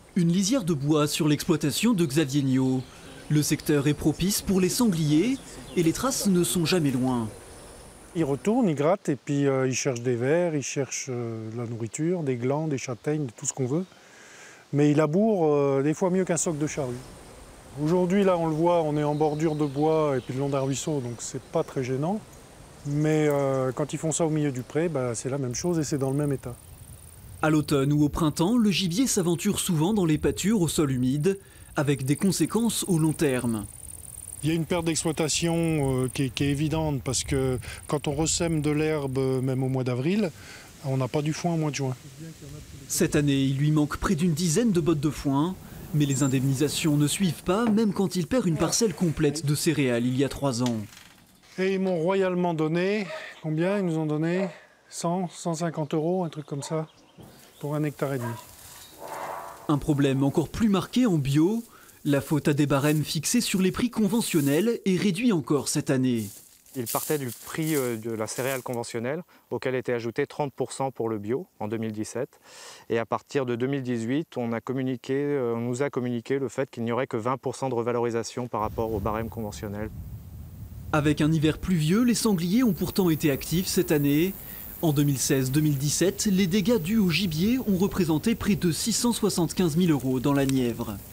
Une lisière de bois sur l'exploitation de Xavier Niaud. Le secteur est propice pour les sangliers et les traces ne sont jamais loin. Ils retournent, ils grattent et puis ils cherchent des vers, ils cherchent de la nourriture, des glands, des châtaignes, tout ce qu'on veut. Mais ils labourent des fois mieux qu'un soc de charrue. Aujourd'hui, là, on le voit, on est en bordure de bois et puis le long d'un ruisseau, donc c'est pas très gênant. Mais quand ils font ça au milieu du pré, c'est la même chose et c'est dans le même état. À l'automne ou au printemps, le gibier s'aventure souvent dans les pâtures au sol humide, avec des conséquences au long terme. Il y a une perte d'exploitation qui est évidente parce que quand on ressème de l'herbe, même au mois d'avril, on n'a pas du foin au mois de juin. Cette année, il lui manque près d'une dizaine de bottes de foin, mais les indemnisations ne suivent pas, même quand il perd une parcelle complète de céréales il y a 3 ans. Et ils m'ont royalement donné, combien ils nous ont donné 100, 150 €, un truc comme ça, pour 1,5 hectare. Un problème encore plus marqué en bio, la faute à des barèmes fixés sur les prix conventionnels est réduit encore cette année. Il partait du prix de la céréale conventionnelle, auquel était ajouté 30 % pour le bio en 2017. Et à partir de 2018, on nous a communiqué le fait qu'il n'y aurait que 20 % de revalorisation par rapport au barème conventionnel. Avec un hiver pluvieux, les sangliers ont pourtant été actifs cette année. En 2016-2017, les dégâts dus au gibier ont représenté près de 675 000 € dans la Nièvre.